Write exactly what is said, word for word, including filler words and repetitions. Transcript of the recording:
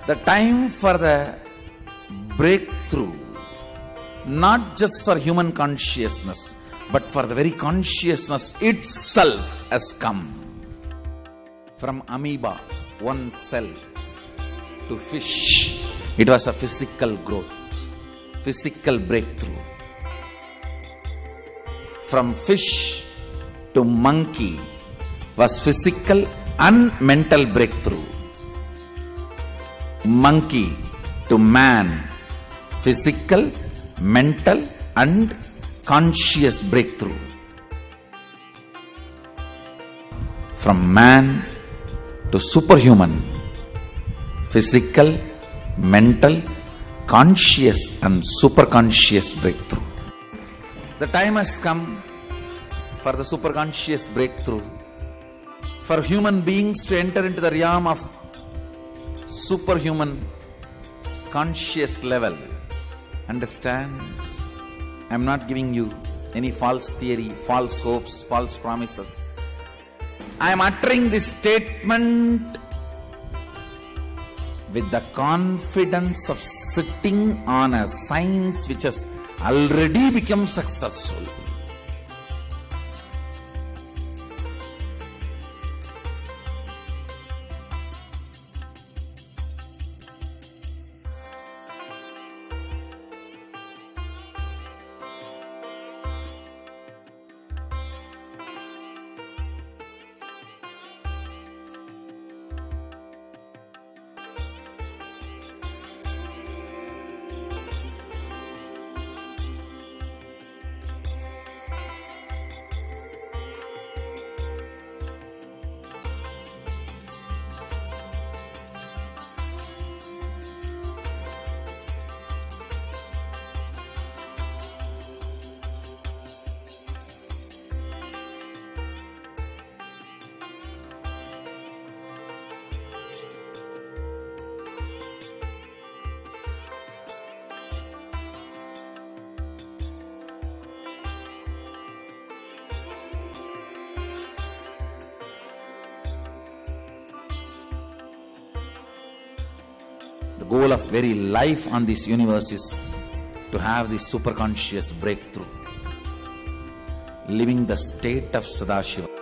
The time for the breakthrough, not just for human consciousness, but for the very consciousness itself has come. From amoeba, one cell, to fish, it was a physical growth, physical breakthrough. From fish to monkey was physical and mental breakthrough. Monkey to man, physical, mental and conscious breakthrough. From man to superhuman, physical, mental, conscious and superconscious breakthrough. The time has come for the superconscious breakthrough, for human beings to enter into the realm of superhuman conscious level. Understand? I am not giving you any false theory, false hopes, false promises. I am uttering this statement with the confidence of sitting on a science which has already become successful. The goal of very life on this universe is to have this superconscious breakthrough, living the state of Sadashiva.